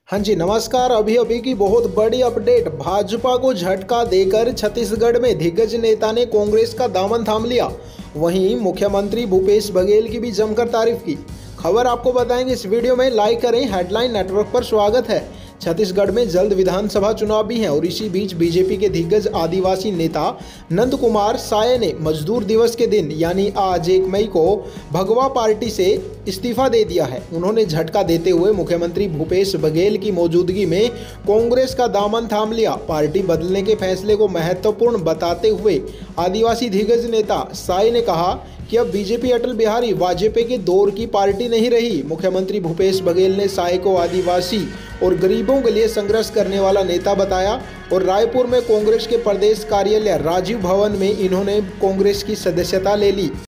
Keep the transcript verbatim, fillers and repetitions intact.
हाँ जी नमस्कार। अभी अभी की बहुत बड़ी अपडेट। भाजपा को झटका देकर छत्तीसगढ़ में दिग्गज नेता ने कांग्रेस का दामन थाम लिया। वहीं मुख्यमंत्री भूपेश बघेल की भी जमकर तारीफ की। खबर आपको बताएंगे इस वीडियो में, लाइक करें। हेडलाइन नेटवर्क पर स्वागत है। छत्तीसगढ़ में जल्द विधानसभा चुनाव भी हैं और इसी बीच बीजेपी के दिग्गज आदिवासी नेता नंद कुमार साय ने मजदूर दिवस के दिन यानी आज एक मई को भगवा पार्टी से इस्तीफा दे दिया है। उन्होंने झटका देते हुए मुख्यमंत्री भूपेश बघेल की मौजूदगी में कांग्रेस का दामन थाम लिया। पार्टी बदलने के फैसले को महत्वपूर्ण बताते हुए आदिवासी दिग्गज नेता साय ने कहा कि अब बीजेपी अटल बिहारी वाजपेयी के दौर की पार्टी नहीं रही। मुख्यमंत्री भूपेश बघेल ने साय को आदिवासी और गरीबों के लिए संघर्ष करने वाला नेता बताया और रायपुर में कांग्रेस के प्रदेश कार्यालय राजीव भवन में इन्होंने कांग्रेस की सदस्यता ले ली।